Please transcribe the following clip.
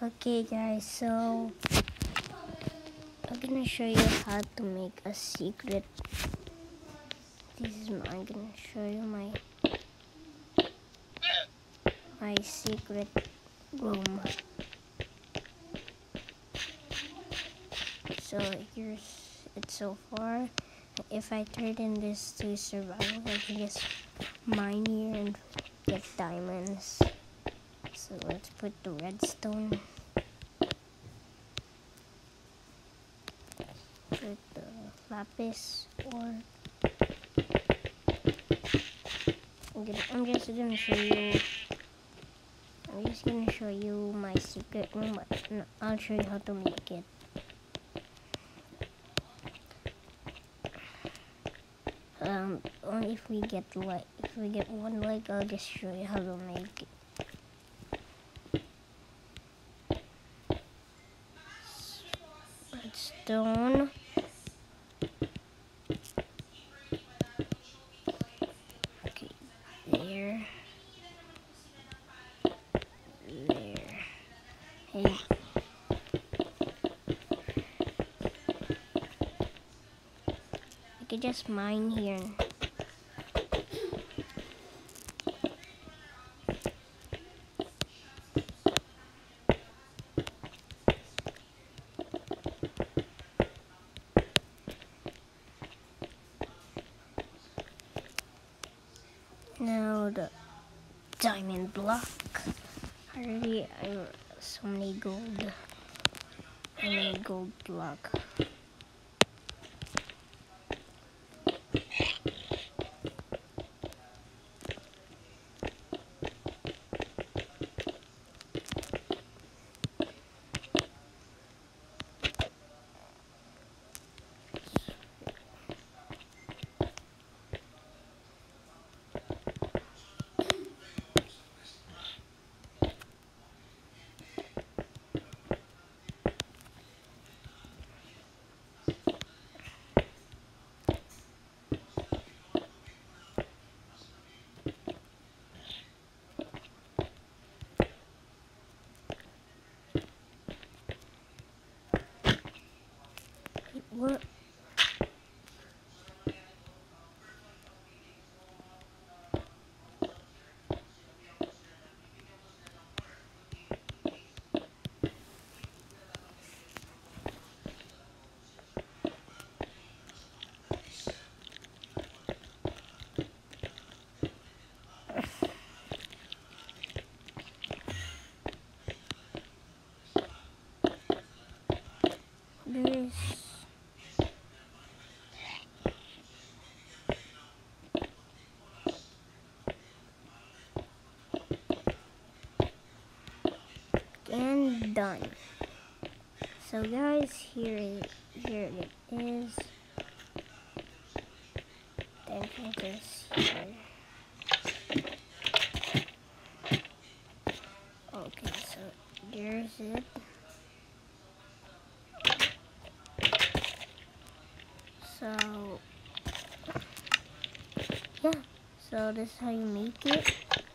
Okay guys, so I'm gonna show you how to make a secret. I'm gonna show you my secret room. So here's it so far. If I turn in this to survival, I can just mine here and get diamonds. So let's put the redstone. Put the lapis or I'm just gonna show you my secret room, but I'll show you how to make it. Only if we get one like, I'll just show you how to make it. Redstone. Okay, there. Hey. I could just mine here. Now the diamond block. I so many gold. I made gold block. What? This. And done. So guys, here it is. The entrance is here. Okay, so there's it. So yeah, so this is how you make it.